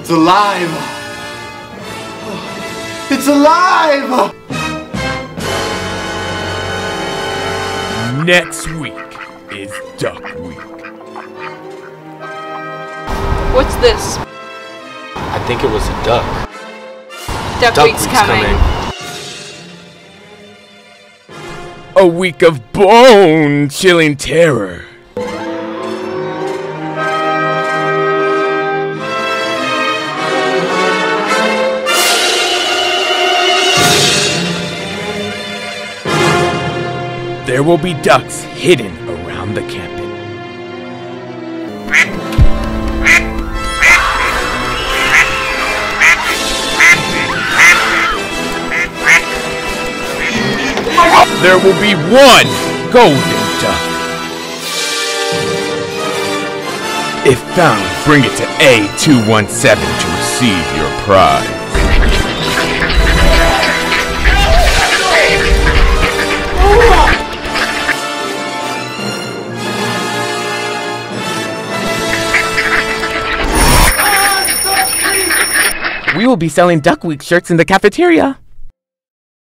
It's alive! It's alive! Next week is Duck Week. What's this? I think it was a duck. Duck Week's coming. A week of bone-chilling terror. There will be ducks hidden around the campus. There will be one golden duck. If found, bring it to A217 to receive your prize. We will be selling Duck Week shirts in the cafeteria.